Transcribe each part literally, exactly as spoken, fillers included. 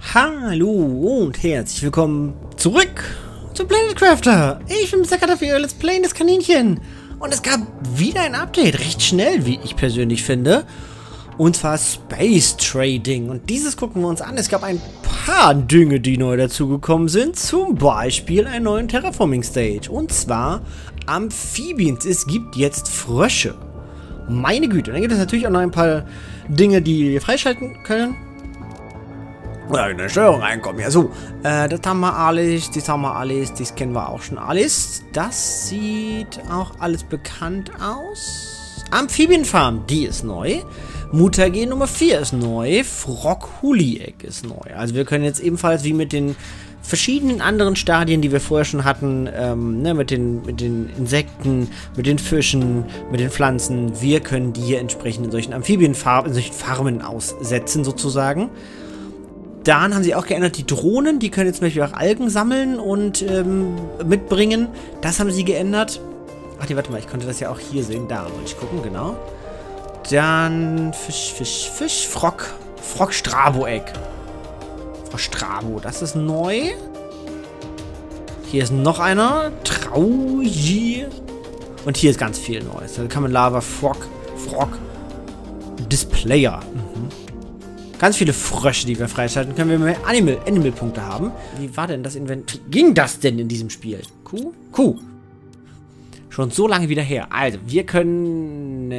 Hallo und herzlich willkommen zurück zu Planet Crafter. Ich bin Mister Cutter für Let's Play das Kaninchen. Und es gab wieder ein Update, recht schnell, wie ich persönlich finde. Und zwar Space Trading. Und dieses gucken wir uns an. Es gab ein paar Dinge, die neu dazugekommen sind. Zum Beispiel einen neuen Terraforming Stage. Und zwar Amphibien. Es gibt jetzt Frösche. Meine Güte. Und dann gibt es natürlich auch noch ein paar Dinge, die wir freischalten können. Oder in eine Steuerung reinkommen. Ja, so. Äh, das haben wir alles. Das haben wir alles. Das kennen wir auch schon alles. Das sieht auch alles bekannt aus. Amphibienfarm, die ist neu. Mutagen Nummer vier ist neu. Frog-Huli-Egg ist neu. Also wir können jetzt ebenfalls wie mit den verschiedenen anderen Stadien, die wir vorher schon hatten, ähm, ne, mit den, mit den Insekten, mit den Fischen, mit den Pflanzen, wir können die hier entsprechend in solchen Amphibienfarmen, in solchen Farmen aussetzen sozusagen. Dann haben sie auch geändert, die Drohnen, die können jetzt zum Beispiel auch Algen sammeln und ähm, mitbringen. Das haben sie geändert. Ach nee, warte mal, ich konnte das ja auch hier sehen. Da wollte ich gucken, genau. Dann Fisch, Fisch, Fisch, Frog. Frog-Strabo-Egg. Frog-Strabo, das ist neu. Hier ist noch einer. Trauji. Und hier ist ganz viel Neues. Da kann man Lava, Frog, Frog, Displayer. Mhm. Ganz viele Frösche, die wir freischalten können, wenn wir mehr Animal, Animal-Punkte haben. Wie war denn das Inventar? Wie ging das denn in diesem Spiel? Kuh? Kuh. Schon so lange wieder her. Also, wir können...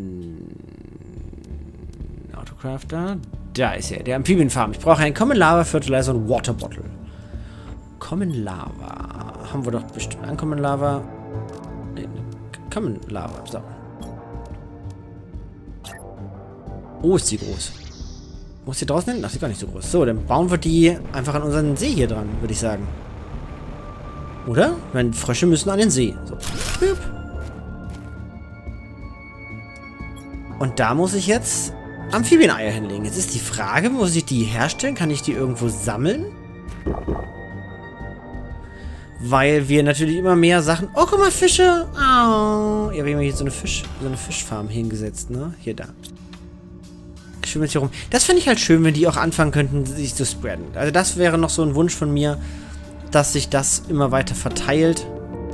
Autocrafter. Da ist er, der Amphibienfarm. Ich brauche einen Common Lava, Fertilizer und Water Bottle. Common Lava. Haben wir doch bestimmt einen Common Lava. Nee, Common Lava. So. Oh, ist die groß. Muss die draußen hin? Ach, ist gar nicht so groß. So, dann bauen wir die einfach an unseren See hier dran, würde ich sagen. Oder? Ich meine, Frösche müssen an den See. So. Und da muss ich jetzt Amphibieneier hinlegen. Jetzt ist die Frage, muss ich die herstellen? Kann ich die irgendwo sammeln? Weil wir natürlich immer mehr Sachen... Oh, guck mal, Fische! Oh. Ja, wir haben hier so eine, Fisch, so eine Fischfarm hingesetzt, ne? Hier, da. Schwimmen jetzt hier rum. Das finde ich halt schön, wenn die auch anfangen könnten, sich zu spreaden. Also das wäre noch so ein Wunsch von mir, dass sich das immer weiter verteilt.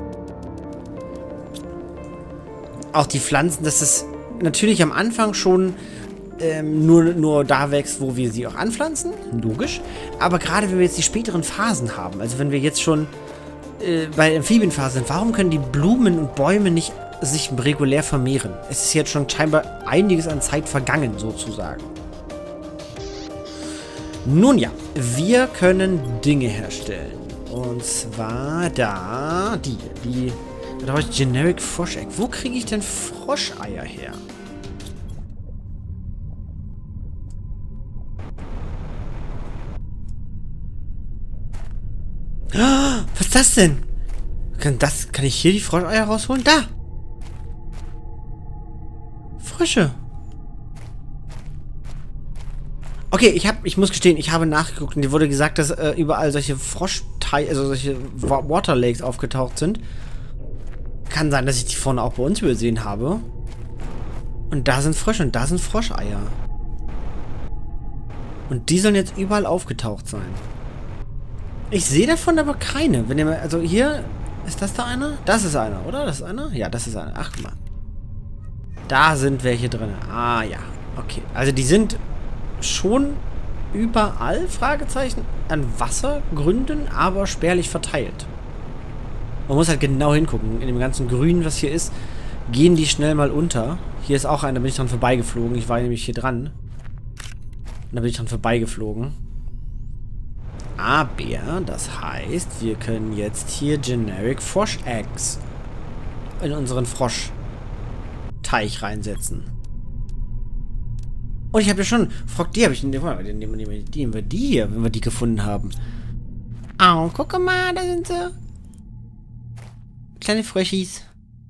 Auch die Pflanzen, dass es natürlich am Anfang schon ähm, nur, nur da wächst, wo wir sie auch anpflanzen. Logisch. Aber gerade wenn wir jetzt die späteren Phasen haben, also wenn wir jetzt schon äh, bei Amphibienphasen sind, warum können die Blumen und Bäume nicht sich regulär vermehren? Es ist jetzt schon scheinbar einiges an Zeit vergangen, sozusagen. Nun ja, wir können Dinge herstellen. Und zwar da, die, die, da habe ich Generic Frosch Egg. Wo kriege ich denn Froscheier her? Was ist das denn? Kann, das, kann ich hier die Froscheier rausholen? Da! Frösche. Okay, ich habe, ich muss gestehen, ich habe nachgeguckt und dir wurde gesagt, dass äh, überall solche Froschteile, also solche Water Lakes aufgetaucht sind. Kann sein, dass ich die vorne auch bei uns übersehen habe. Und da sind Frösche und da sind Froscheier. Und die sollen jetzt überall aufgetaucht sein. Ich sehe davon aber keine. Wenn ihr mal, also hier, ist das da einer? Das ist einer, oder? Das ist einer? Ja, das ist einer. Ach, guck mal. Da sind welche drin. Ah, ja. Okay. Also die sind schon überall, Fragezeichen, an Wassergründen, aber spärlich verteilt. Man muss halt genau hingucken. In dem ganzen Grün, was hier ist, gehen die schnell mal unter. Hier ist auch einer, da bin ich dran vorbeigeflogen. Ich war nämlich hier dran. Und da bin ich dran vorbeigeflogen. Aber, das heißt, wir können jetzt hier Generic Frosch Eggs in unseren Frosch Teich reinsetzen. Und ich habe ja schon... Frog, die habe ich... Nehmen wir die, nehmen wir die hier, wenn wir die gefunden haben. Oh, guck mal, da sind sie. Kleine Fröschis.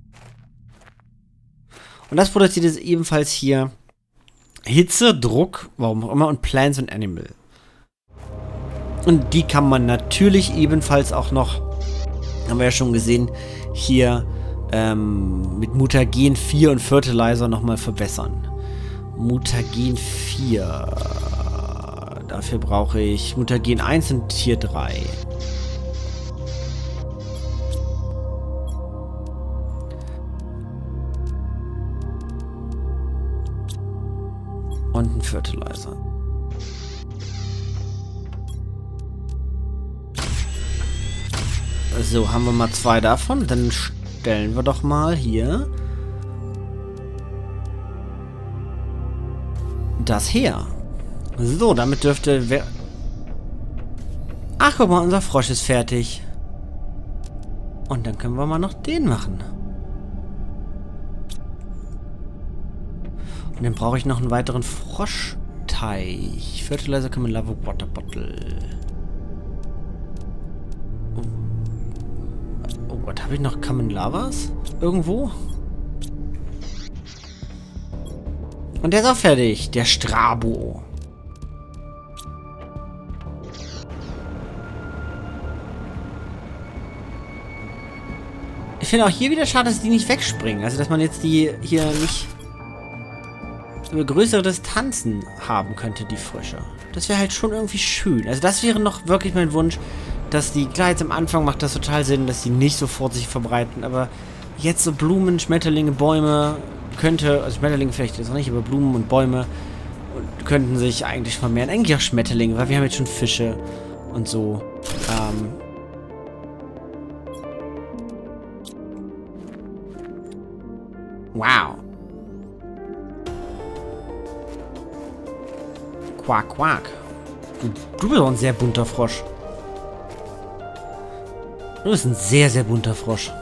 Und das produziert jetzt ebenfalls hier Hitze, Druck, warum auch immer, und Plants und Animal. Und die kann man natürlich ebenfalls auch noch, haben wir ja schon gesehen, hier ähm, mit Mutagen vier und Fertilizer nochmal verbessern. Mutagen vier. dafür brauche ich Mutagen eins und Tier drei. Und ein Fertilizer. So, haben wir mal zwei davon. Dann stellen wir doch mal hier das her. So, damit dürfte wer... Ach, guck mal, unser Frosch ist fertig. Und dann können wir mal noch den machen. Und dann brauche ich noch einen weiteren Froschteich. Fertilizer, Common Lava, Water Bottle. Oh, oh Gott, habe ich noch Common Lavas? Irgendwo? Und der ist auch fertig. Der Strabo. Ich finde auch hier wieder schade, dass die nicht wegspringen. Also, dass man jetzt die hier nicht über größere Distanzen haben könnte, die Frösche. Das wäre halt schon irgendwie schön. Also, das wäre noch wirklich mein Wunsch, dass die, klar, jetzt am Anfang macht das total Sinn, dass die nicht sofort sich verbreiten, aber jetzt so Blumen, Schmetterlinge, Bäume könnte, also Schmetterlinge vielleicht jetzt noch nicht, aber Blumen und Bäume könnten sich eigentlich vermehren. Eigentlich auch Schmetterlinge, weil wir haben jetzt schon Fische und so. Ähm, Wow. Quack, quack. Du, du bist auch ein sehr bunter Frosch. Du bist ein sehr, sehr bunter Frosch.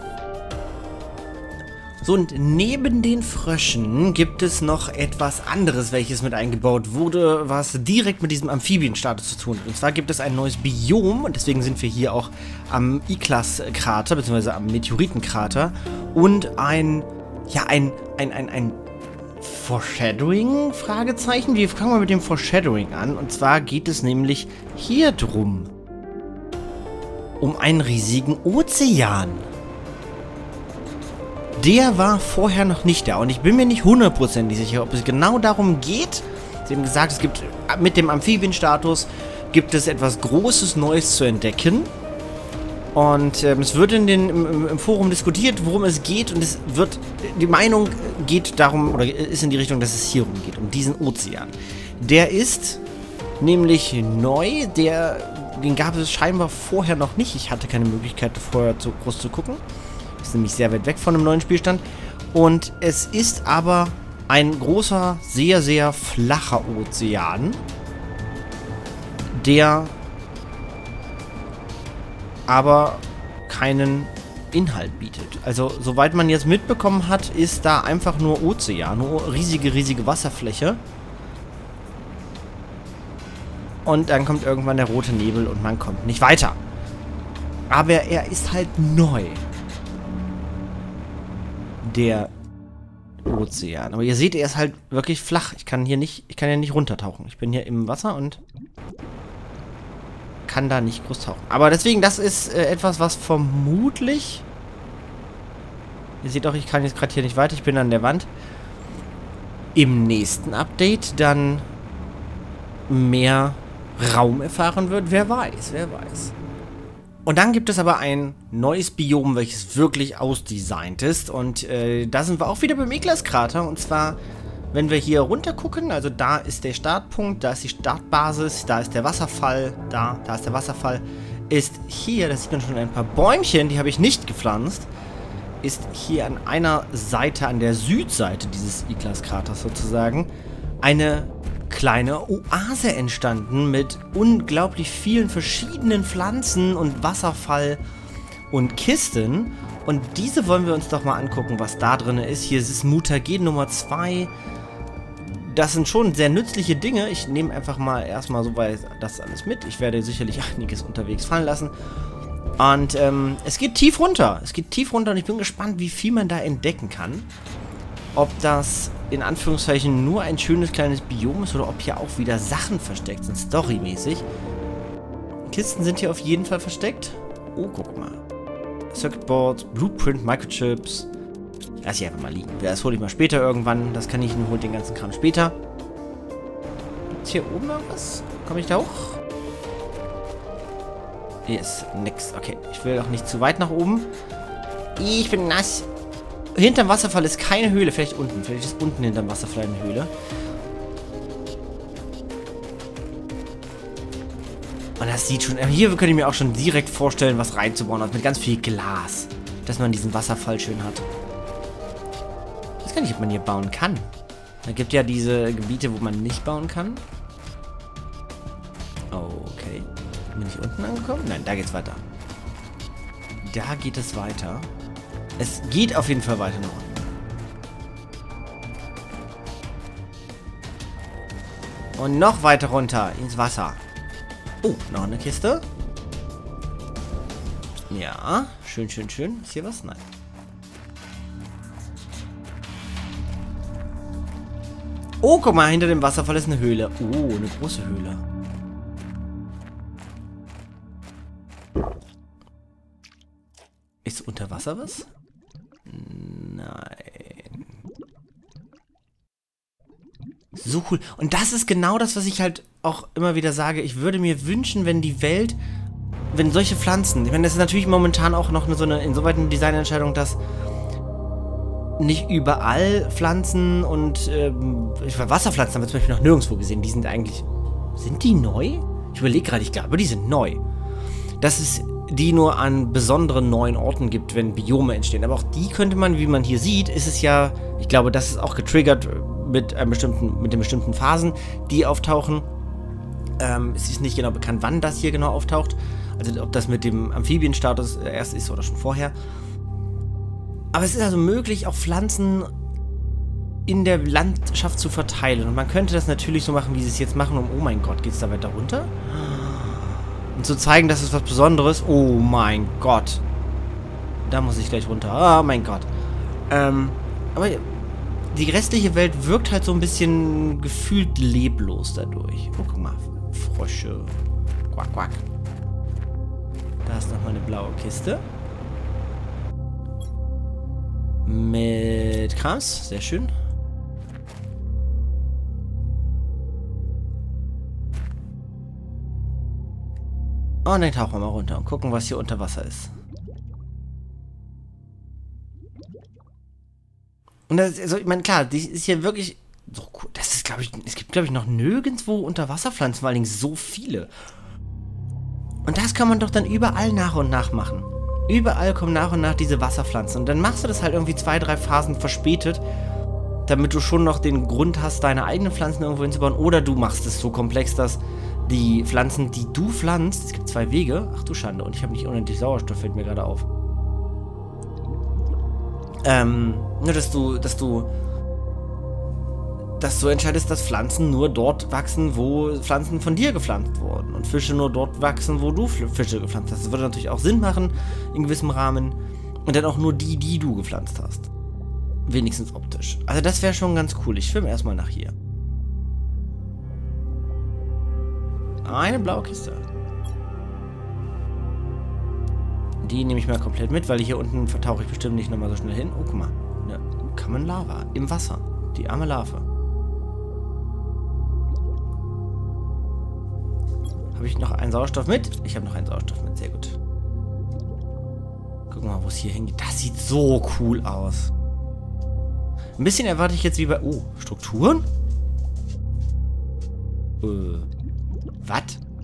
So, und neben den Fröschen gibt es noch etwas anderes, welches mit eingebaut wurde, was direkt mit diesem Amphibienstatus zu tun hat. Und zwar gibt es ein neues Biom, und deswegen sind wir hier auch am Iklas-Krater, beziehungsweise am Meteoritenkrater. Und ein... Ja, ein, ein, ein, ein Foreshadowing? Fragezeichen? Wir fangen mal mit dem Foreshadowing an. Und zwar geht es nämlich hier drum. Um einen riesigen Ozean. Der war vorher noch nicht da. Und ich bin mir nicht hundertprozentig sicher, ob es genau darum geht. Sie haben gesagt, es gibt mit dem Amphibienstatus gibt es etwas Großes Neues zu entdecken. Und ähm, es wird in den, im, im Forum diskutiert, worum es geht. Und es wird, die Meinung geht darum, oder ist in die Richtung, dass es hier rumgeht, um diesen Ozean. Der ist nämlich neu, der, den gab es scheinbar vorher noch nicht. Ich hatte keine Möglichkeit, vorher zu groß zu gucken. Ist nämlich sehr weit weg von einem neuen Spielstand. Und es ist aber ein großer, sehr, sehr flacher Ozean, der aber keinen Inhalt bietet. Also, soweit man jetzt mitbekommen hat, ist da einfach nur Ozean, nur riesige, riesige Wasserfläche. Und dann kommt irgendwann der rote Nebel und man kommt nicht weiter. Aber er ist halt neu. Der Ozean. Aber ihr seht, er ist halt wirklich flach. Ich kann hier nicht, ich kann ja nicht runtertauchen. Ich bin hier im Wasser und kann da nicht groß tauchen. Aber deswegen, das ist äh, etwas, was vermutlich... Ihr seht auch, ich kann jetzt gerade hier nicht weiter. Ich bin an der Wand. Im nächsten Update dann mehr Raum erfahren wird. Wer weiß, wer weiß. Und dann gibt es aber ein neues Biom, welches wirklich ausdesignt ist. Und äh, da sind wir auch wieder beim Iklas-Krater. Und zwar... Wenn wir hier runter gucken, also da ist der Startpunkt, da ist die Startbasis, da ist der Wasserfall, da, da ist der Wasserfall, ist hier, da sieht man schon ein paar Bäumchen, die habe ich nicht gepflanzt, ist hier an einer Seite, an der Südseite dieses Iklas-Kraters sozusagen, eine kleine Oase entstanden mit unglaublich vielen verschiedenen Pflanzen und Wasserfall und Kisten. Und diese wollen wir uns doch mal angucken, was da drin ist. Hier ist es Mutagen Nummer zwei. Das sind schon sehr nützliche Dinge. Ich nehme einfach mal erstmal so weit das alles mit. Ich werde sicherlich einiges unterwegs fallen lassen. Und ähm, es geht tief runter. Es geht tief runter und ich bin gespannt, wie viel man da entdecken kann. Ob das in Anführungszeichen nur ein schönes kleines Biom ist oder ob hier auch wieder Sachen versteckt sind, storymäßig. Kisten sind hier auf jeden Fall versteckt. Oh, guck mal. Circuitboards, Blueprint, Microchips. Lass ich einfach mal liegen. Das hole ich mal später irgendwann. Das kann ich holt den ganzen Kram später. Gibt's hier oben irgendwas? Komme ich da hoch? Hier ist nix. Okay, ich will auch nicht zu weit nach oben. Ich bin nass. Hinterm Wasserfall ist keine Höhle. Vielleicht unten. Vielleicht ist unten hinterm Wasserfall eine Höhle. Und das sieht schon... Hier könnte ich mir auch schon direkt vorstellen, was reinzubauen. Also mit ganz viel Glas. Dass man diesen Wasserfall schön hat. Ich weiß gar nicht, ob man hier bauen kann. Da gibt ja diese Gebiete, wo man nicht bauen kann. Okay. Bin ich unten angekommen? Nein, da geht's weiter. Da geht es weiter. Es geht auf jeden Fall weiter nach unten. Und noch weiter runter ins Wasser. Oh, noch eine Kiste. Ja, schön, schön, schön. Ist hier was? Nein. Oh, guck mal, hinter dem Wasserfall ist eine Höhle. Oh, eine große Höhle. Ist unter Wasser was? Nein. So cool. Und das ist genau das, was ich halt auch immer wieder sage. Ich würde mir wünschen, wenn die Welt, wenn solche Pflanzen, ich meine, das ist natürlich momentan auch noch eine, so eine insoweit eine Designentscheidung, dass nicht überall Pflanzen und ähm, Wasserpflanzen haben wir zum Beispiel noch nirgendwo gesehen. Die sind eigentlich, sind die neu? Ich überlege gerade, ich glaube, die sind neu. Dass es die nur an besonderen neuen Orten gibt, wenn Biome entstehen. Aber auch die könnte man, wie man hier sieht, ist es ja, ich glaube, das ist auch getriggert mit einem bestimmten, mit den bestimmten Phasen, die auftauchen. Ähm, es ist nicht genau bekannt, wann das hier genau auftaucht. Also ob das mit dem Amphibienstatus erst ist oder schon vorher. Aber es ist also möglich, auch Pflanzen in der Landschaft zu verteilen. Und man könnte das natürlich so machen, wie sie es jetzt machen. Und oh mein Gott, geht es da weiter runter? Und zu zeigen, dass es was Besonderes. Oh mein Gott. Da muss ich gleich runter. Oh mein Gott. Ähm, aber die restliche Welt wirkt halt so ein bisschen gefühlt leblos dadurch. Oh, guck mal. Frösche. Quack, quack. Da ist nochmal eine blaue Kiste. Mit Krams. Sehr schön. Und dann tauchen wir mal runter und gucken, was hier unter Wasser ist. Und das ist, also, ich meine, klar, die ist hier wirklich so cool. Das ist, glaube ich, es gibt, glaube ich, noch nirgendwo Unterwasserpflanzen, vor allen Dingen so viele. Und das kann man doch dann überall nach und nach machen. Überall kommen nach und nach diese Wasserpflanzen. Und dann machst du das halt irgendwie zwei, drei Phasen verspätet, damit du schon noch den Grund hast, deine eigenen Pflanzen irgendwo hinzubauen. Oder du machst es so komplex, dass die Pflanzen, die du pflanzt, es gibt zwei Wege. Ach du Schande, und ich habe nicht unendlich Sauerstoff, fällt mir gerade auf. Ähm, nur dass du, dass du, dass du entscheidest, dass Pflanzen nur dort wachsen, wo Pflanzen von dir gepflanzt wurden. Und Fische nur dort wachsen, wo du Fische gepflanzt hast. Das würde natürlich auch Sinn machen, in gewissem Rahmen. Und dann auch nur die, die du gepflanzt hast. Wenigstens optisch. Also das wäre schon ganz cool. Ich schwimme erstmal nach hier. Eine blaue Kiste. Die nehme ich mal komplett mit, weil hier unten vertauche ich bestimmt nicht nochmal so schnell hin. Oh, guck mal. Eine Common Lava. Im Wasser. Die arme Larve. Habe ich noch einen Sauerstoff mit? Ich habe noch einen Sauerstoff mit. Sehr gut. Gucken wir mal, wo es hier hingeht. Das sieht so cool aus. Ein bisschen erwarte ich jetzt wie bei... Oh, Strukturen? Äh... Was?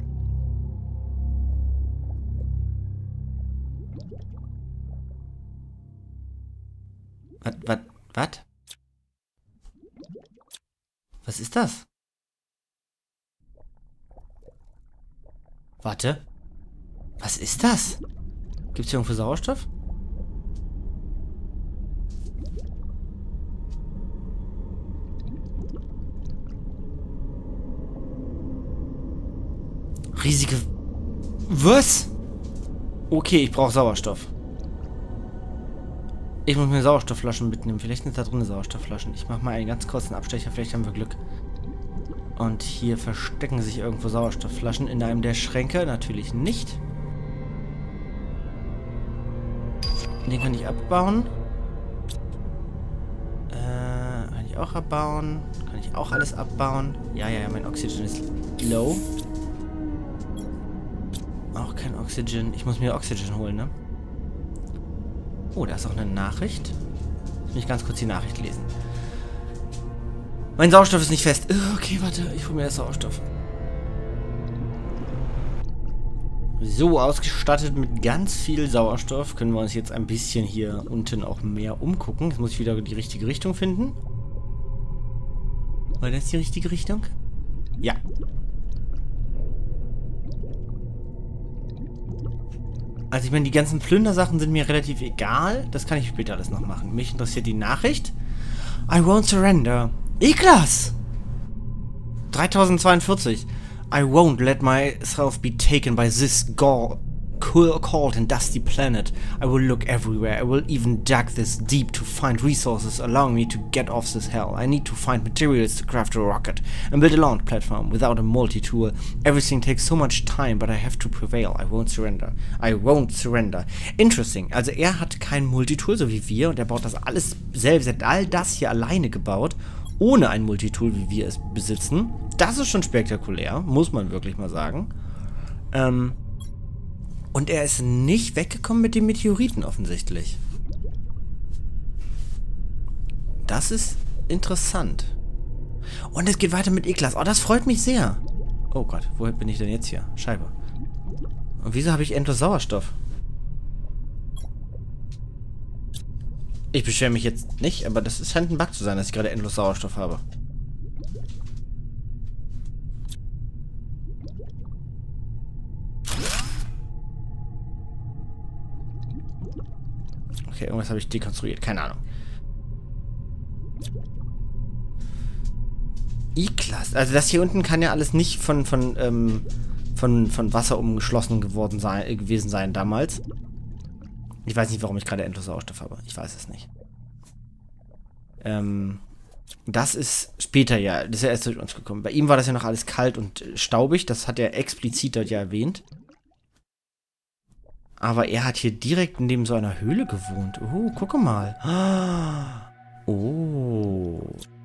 Was, was, was? Was ist das? Warte. Was ist das? Gibt's hier irgendwo Sauerstoff? Riesige... Was? Okay, ich brauche Sauerstoff. Ich muss mir Sauerstoffflaschen mitnehmen. Vielleicht sind da drin Sauerstoffflaschen. Ich mache mal einen ganz kurzen Abstecher. Vielleicht haben wir Glück. Und hier verstecken sich irgendwo Sauerstoffflaschen in einem der Schränke. Natürlich nicht. Den kann ich abbauen. Äh, ich auch abbauen. Kann ich auch alles abbauen. Ja, ja, ja, mein Oxygen ist low. Auch kein Oxygen. Ich muss mir Oxygen holen, ne? Oh, da ist auch eine Nachricht. Lass mich ganz kurz die Nachricht lesen. Mein Sauerstoff ist nicht fest. Okay, warte. Ich hole mir das Sauerstoff. So, ausgestattet mit ganz viel Sauerstoff können wir uns jetzt ein bisschen hier unten auch mehr umgucken. Jetzt muss ich wieder die richtige Richtung finden. War das die richtige Richtung? Ja. Also ich meine, die ganzen Plündersachen sind mir relativ egal. Das kann ich später alles noch machen. Mich interessiert die Nachricht. I won't surrender. E-Class! dreitausendzweiundvierzig. I won't let myself be taken by this cold and dusty planet. I will look everywhere. I will even dig this deep to find resources allowing me to get off this hell. I need to find materials to craft a rocket and build a launch platform without a multi-tool. Everything takes so much time, but I have to prevail. I won't surrender. I won't surrender. Interesting. Also er hat kein Multitool, so wie wir, und er baut das alles selbst. Er hat all das hier alleine gebaut, ohne ein Multitool, wie wir es besitzen. Das ist schon spektakulär, muss man wirklich mal sagen. Ähm, und er ist nicht weggekommen mit den Meteoriten offensichtlich. Das ist interessant. Und es geht weiter mit E-Class. Oh, das freut mich sehr. Oh Gott, woher bin ich denn jetzt hier? Scheibe. Und wieso habe ich endlos Sauerstoff? Ich beschwere mich jetzt nicht, aber das scheint ein Bug zu sein, dass ich gerade endlos Sauerstoff habe. Okay, irgendwas habe ich dekonstruiert. Keine Ahnung. E-Class. Also das hier unten kann ja alles nicht von von ähm, von von Wasser umgeschlossen geworden sein äh, gewesen sein damals. Ich weiß nicht, warum ich gerade endlos Sauerstoff habe. Ich weiß es nicht. Ähm, das ist später ja, das ist ja erst durch uns gekommen. Bei ihm war das ja noch alles kalt und staubig. Das hat er explizit dort ja erwähnt. Aber er hat hier direkt neben so einer Höhle gewohnt. Oh, gucke mal. Oh.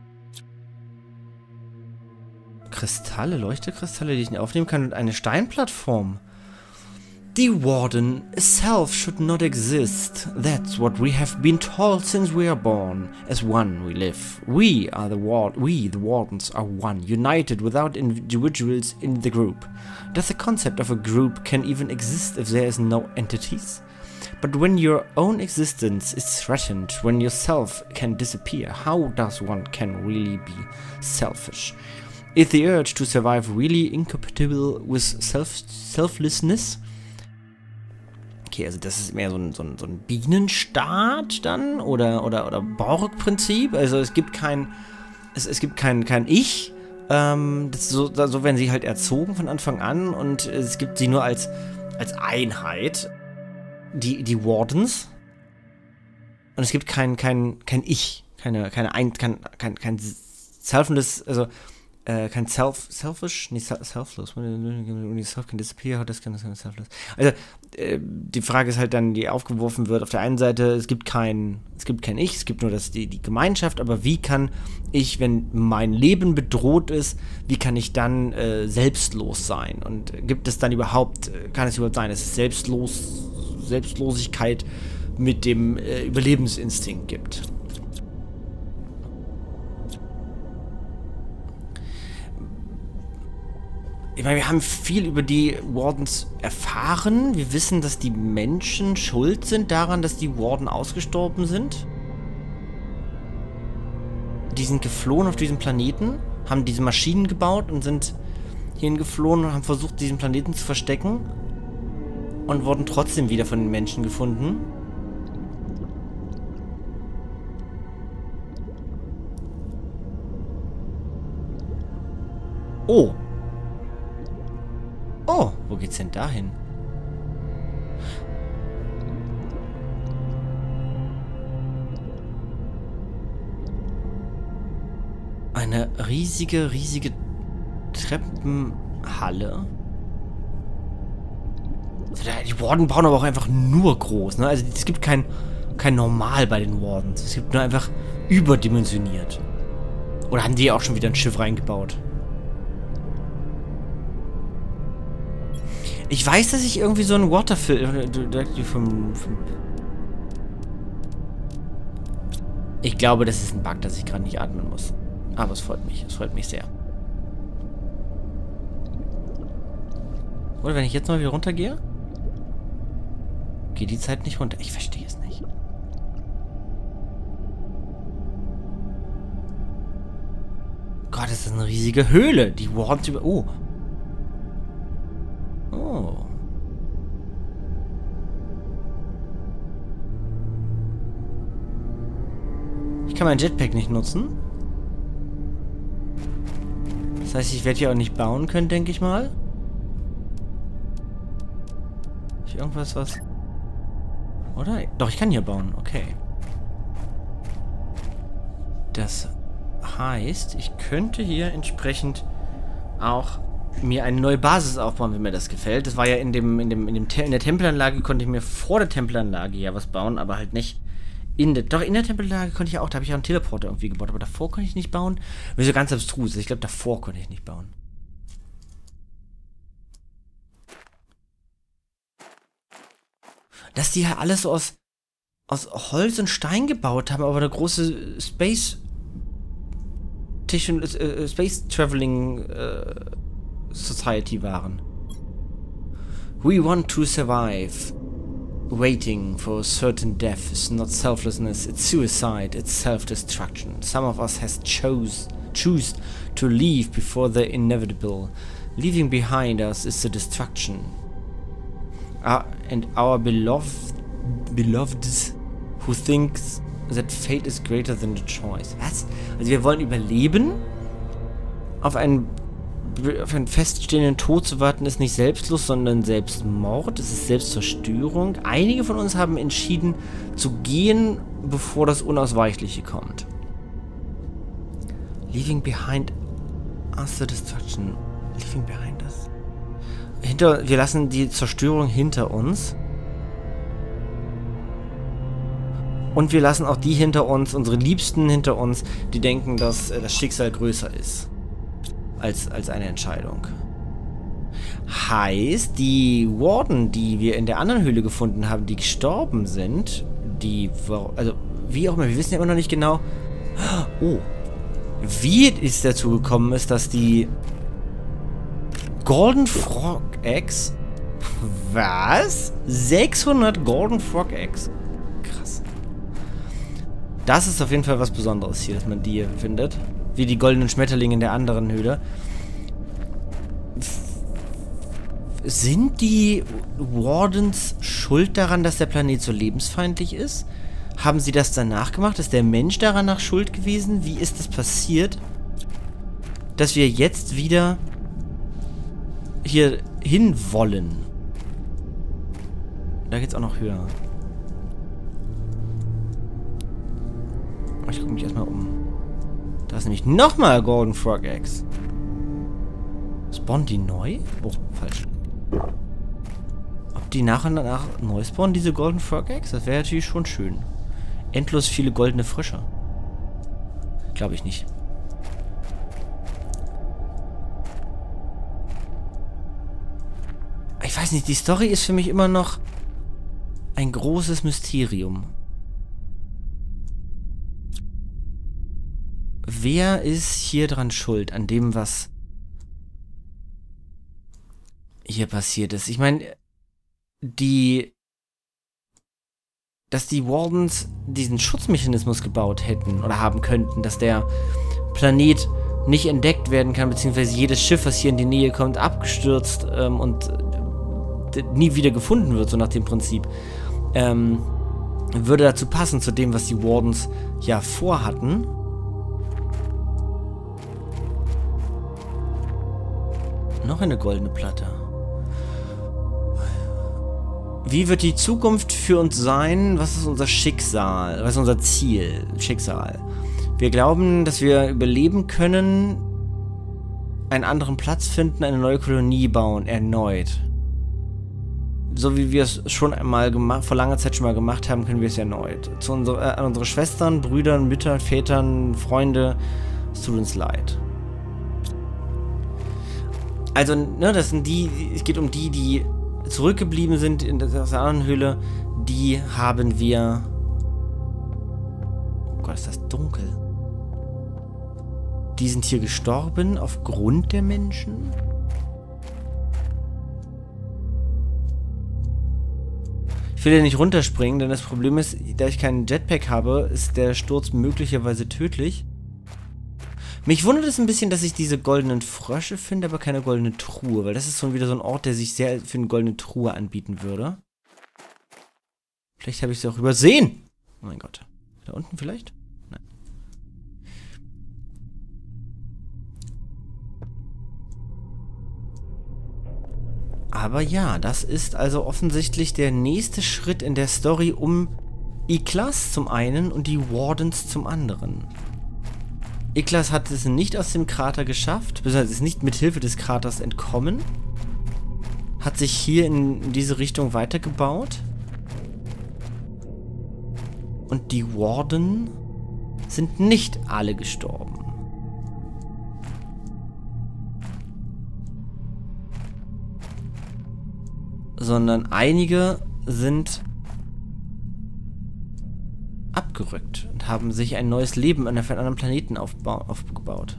Kristalle, Leuchtekristalle, die ich nicht aufnehmen kann, und eine Steinplattform. The Warden itself should not exist. That's what we have been told since we are born. As one we live. We are the ward. We, the Wardens, are one, united without individuals in the group. Does the concept of a group can even exist if there is no entities? But when your own existence is threatened, when yourself can disappear, how does one can really be selfish? Is the urge to survive really incompatible with self selflessness? Okay, also das ist mehr so ein, so ein, so ein Bienenstaat dann oder oder oder Borg-Prinzip. Also es gibt kein es, es gibt kein kein Ich. Ähm, das so, so werden sie halt erzogen von Anfang an, und es gibt sie nur als als Einheit, die die Wardens. Und es gibt kein kein kein Ich, keine keine ein kein kein kein selfless, also Äh, kein self, selfish, nicht selfless. When you self can disappear, how does can selfless? Also, äh, die Frage ist halt dann, die aufgeworfen wird. Auf der einen Seite, es gibt kein, es gibt kein Ich, es gibt nur das, die, die Gemeinschaft, aber wie kann ich, wenn mein Leben bedroht ist, wie kann ich dann äh, selbstlos sein? Und gibt es dann überhaupt, kann es überhaupt sein, dass es selbstlos, Selbstlosigkeit mit dem äh, Überlebensinstinkt gibt? Ich meine, wir haben viel über die Wardens erfahren. Wir wissen, dass die Menschen schuld sind daran, dass die Warden ausgestorben sind. Die sind geflohen auf diesem Planeten, haben diese Maschinen gebaut und sind hierhin geflohen und haben versucht, diesen Planeten zu verstecken. Und wurden trotzdem wieder von den Menschen gefunden. Oh. Oh, wo geht's denn dahin? Eine riesige, riesige Treppenhalle. Also die Warden bauen aber auch einfach nur groß, ne? Also es gibt kein, kein Normal bei den Wardens. Es gibt nur einfach überdimensioniert. Oder haben die auch schon wieder ein Schiff reingebaut? Ich weiß, dass ich irgendwie so ein Waterfill... vom... Ich glaube, das ist ein Bug, dass ich gerade nicht atmen muss. Aber es freut mich. Es freut mich sehr. Oder wenn ich jetzt mal wieder runtergehe? Geht die Zeit nicht runter? Ich verstehe es nicht. Gott, das ist eine riesige Höhle. Die Wardens über... Oh. Oh. Ich kann mein Jetpack nicht nutzen. Das heißt, ich werde hier auch nicht bauen können, denke ich mal. Ist irgendwas, was... Oder? Doch, ich kann hier bauen. Okay. Das heißt, ich könnte hier entsprechend auch mir eine neue Basis aufbauen, wenn mir das gefällt. Das war ja in dem, in dem, in dem Te in der Tempelanlage konnte ich mir vor der Tempelanlage ja was bauen, aber halt nicht in der. Doch in der Tempelanlage konnte ich auch, da habe ich ja einen Teleporter irgendwie gebaut, aber davor konnte ich nicht bauen. Wieso ganz abstrus? Ich glaube, davor konnte ich nicht bauen. Dass die ja alles so aus, aus Holz und Stein gebaut haben, aber eine große Space äh, Space Traveling äh, Society waren. We want to survive. Waiting for a certain death is not selflessness, it's suicide, it's self-destruction. Some of us has chose choose to leave before the inevitable. Leaving behind us is the destruction. Uh, and our beloved beloveds who thinks that fate is greater than the choice. Was? Also wir wollen überleben? Auf einen, auf einen feststehenden Tod zu warten ist nicht selbstlos, sondern Selbstmord. Es ist Selbstzerstörung. Einige von uns haben entschieden zu gehen, bevor das Unausweichliche kommt. Leaving behind us the destruction. Leaving behind us. Hinter, wir lassen die Zerstörung hinter uns. Und wir lassen auch die hinter uns, unsere Liebsten hinter uns, die denken, dass äh, das Schicksal größer ist als, als eine Entscheidung. Heißt, die Warden, die wir in der anderen Höhle gefunden haben, die gestorben sind, die, also wie auch immer, wir wissen ja immer noch nicht genau, oh, wie es dazu gekommen ist, dass die Golden Frog Eggs, was? sechshundert Golden Frog Eggs? Krass. Das ist auf jeden Fall was Besonderes hier, dass man die hier findet. Wie die goldenen Schmetterlinge in der anderen Höhle. Sind die Wardens schuld daran, dass der Planet so lebensfeindlich ist? Haben sie das danach gemacht? Ist der Mensch daran nach schuld gewesen? Wie ist es passiert, dass wir jetzt wieder hier hin wollen? Da geht's auch noch höher. Ich gucke mich erstmal um. Da ist nämlich nochmal Golden Frog Eggs. Spawnen die neu? Oh, falsch. Ob die nach und nach neu spawnen, diese Golden Frog Eggs? Das wäre natürlich schon schön. Endlos viele goldene Frösche. Glaube ich nicht. Ich weiß nicht, die Story ist für mich immer noch ein großes Mysterium. Wer ist hier dran schuld, an dem, was hier passiert ist? Ich meine, die... dass die Wardens diesen Schutzmechanismus gebaut hätten oder haben könnten, dass der Planet nicht entdeckt werden kann, beziehungsweise jedes Schiff, was hier in die Nähe kommt, abgestürzt ähm, und äh, nie wieder gefunden wird, so nach dem Prinzip, ähm, würde dazu passen, zu dem, was die Wardens ja vorhatten. Noch eine goldene Platte. Wie wird die Zukunft für uns sein? Was ist unser Schicksal? Was ist unser Ziel? Schicksal. Wir glauben, dass wir überleben können, einen anderen Platz finden, eine neue Kolonie bauen, erneut. So wie wir es schon einmal gemacht, vor langer Zeit schon mal gemacht haben, können wir es erneut. Zu unsere, äh, an unsere Schwestern, Brüdern, Müttern, Vätern, Freunde Es tut uns leid. Also, ne, das sind die, es geht um die, die zurückgeblieben sind in der anderen Höhle. Die haben wir... Oh Gott, ist das dunkel. Die sind hier gestorben aufgrund der Menschen. Ich will ja nicht runterspringen, denn das Problem ist, da ich keinen Jetpack habe, ist der Sturz möglicherweise tödlich. Mich wundert es ein bisschen, dass ich diese goldenen Frösche finde, aber keine goldene Truhe, weil das ist schon wieder so ein Ort, der sich sehr für eine goldene Truhe anbieten würde. Vielleicht habe ich sie auch übersehen. Oh mein Gott. Da unten vielleicht? Nein. Aber ja, das ist also offensichtlich der nächste Schritt in der Story um Iklas zum einen und die Wardens zum anderen. Iklas hat es nicht aus dem Krater geschafft, beziehungsweise ist nicht mit Hilfe des Kraters entkommen. Hat sich hier in diese Richtung weitergebaut. Und die Warden sind nicht alle gestorben. Sondern einige sind abgerückt und haben sich ein neues Leben auf einem anderen Planeten aufgebaut.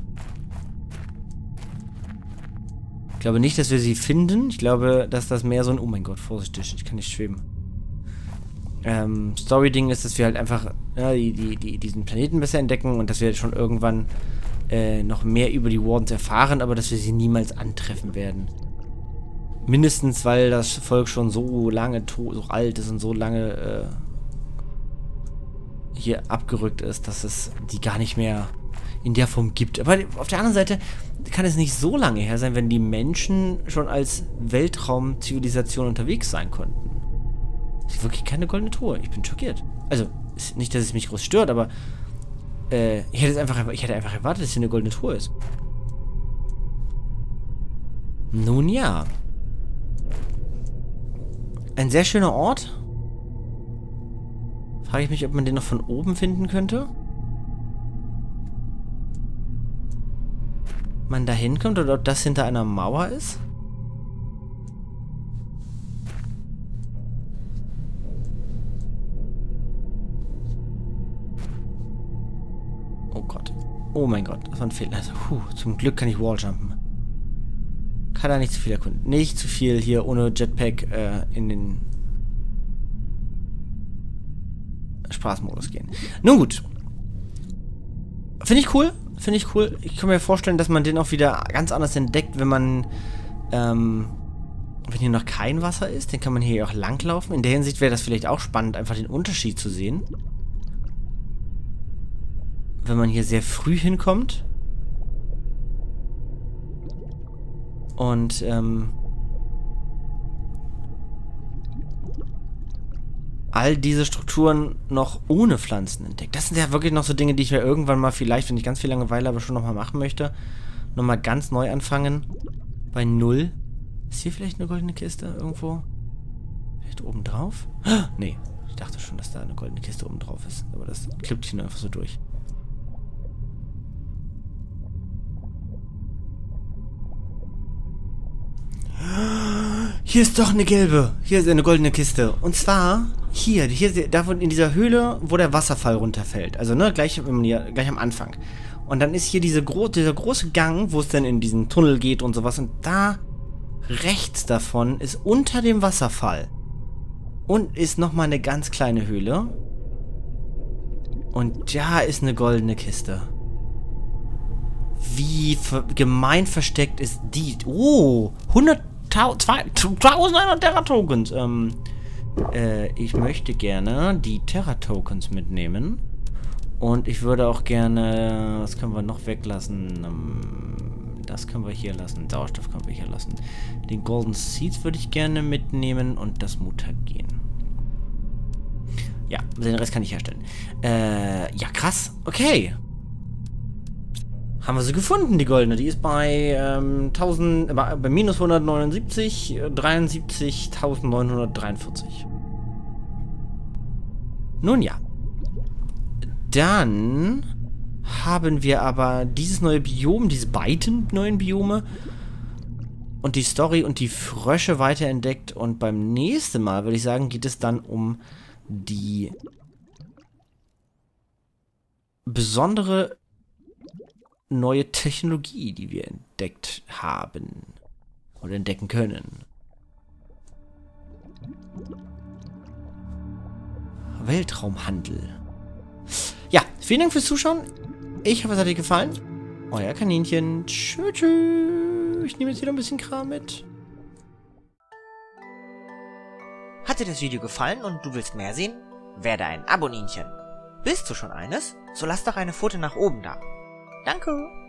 Ich glaube nicht, dass wir sie finden. Ich glaube, dass das mehr so ein... Oh mein Gott, vorsichtig, ich kann nicht schweben. Ähm, Story-Ding ist, dass wir halt einfach ja, die, die, die, diesen Planeten besser entdecken und dass wir schon irgendwann äh, noch mehr über die Wardens erfahren, aber dass wir sie niemals antreffen werden. Mindestens, weil das Volk schon so lange so alt ist und so lange äh, hier abgerückt ist, dass es die gar nicht mehr in der Form gibt. Aber auf der anderen Seite kann es nicht so lange her sein, wenn die Menschen schon als Weltraumzivilisation unterwegs sein konnten. Das ist wirklich keine goldene Truhe. Ich bin schockiert. Also, ist nicht, dass es mich groß stört, aber äh, ich, hätte es einfach, ich hätte einfach erwartet, dass hier eine goldene Truhe ist. Nun ja. Ein sehr schöner Ort. Frage ich mich, ob man den noch von oben finden könnte. Man da hinkommt oder ob das hinter einer Mauer ist. Oh Gott. Oh mein Gott, das war ein Fehler. Also, puh, zum Glück kann ich Walljumpen. Kann da nicht zu viel erkunden. Nicht zu viel hier ohne Jetpack äh, in den Spaßmodus gehen. Nun gut. Finde ich cool. Finde ich cool. Ich kann mir vorstellen, dass man den auch wieder ganz anders entdeckt, wenn man ähm, wenn hier noch kein Wasser ist. Dann kann man hier auch langlaufen. In der Hinsicht wäre das vielleicht auch spannend, einfach den Unterschied zu sehen. Wenn man hier sehr früh hinkommt. Und, ähm, all diese Strukturen noch ohne Pflanzen entdeckt. Das sind ja wirklich noch so Dinge, die ich mir irgendwann mal vielleicht, wenn ich ganz viel Langeweile habe, schon nochmal machen möchte. Nochmal ganz neu anfangen. Bei null. Ist hier vielleicht eine goldene Kiste irgendwo? Vielleicht oben drauf? Nee, ich dachte schon, dass da eine goldene Kiste oben drauf ist. Aber das klippt hier nur einfach so durch. Hier ist doch eine gelbe. Hier ist eine goldene Kiste. Und zwar hier, hier davon in dieser Höhle, wo der Wasserfall runterfällt. Also, ne, gleich, gleich am Anfang. Und dann ist hier diese gro dieser große Gang, wo es dann in diesen Tunnel geht und sowas. Und da rechts davon ist unter dem Wasserfall. Und ist nochmal eine ganz kleine Höhle. Und da ist eine goldene Kiste. Wie ver gemein versteckt ist die? Oh, hunderttausend Terra-Tokens. Ähm, äh, ich möchte gerne die Terra-Tokens mitnehmen. Und ich würde auch gerne... Was können wir noch weglassen? Ähm, das können wir hier lassen. Sauerstoff können wir hier lassen. Den Golden Seeds würde ich gerne mitnehmen und das Mutagen. Ja, den Rest kann ich herstellen. Äh, ja, krass. Okay. Haben wir sie gefunden, die goldene. Die ist bei ähm, tausend, bei, bei minus hundertneunundsiebzig, dreiundsiebzigtausendneunhundertdreiundvierzig. Nun ja. Dann haben wir aber dieses neue Biom, diese beiden neuen Biome und die Story und die Frösche weiterentdeckt. Und beim nächsten Mal, würde ich sagen, geht es dann um die besondere neue Technologie, die wir entdeckt haben oder entdecken können. Weltraumhandel. Ja, vielen Dank fürs Zuschauen. Ich hoffe, es hat dir gefallen. Euer Kaninchen. Tschüss, tschüss. Ich nehme jetzt wieder ein bisschen Kram mit. Hat dir das Video gefallen und du willst mehr sehen? Werde ein Aboninchen. Bist du schon eines? So lass doch eine Pfote nach oben da. Danke.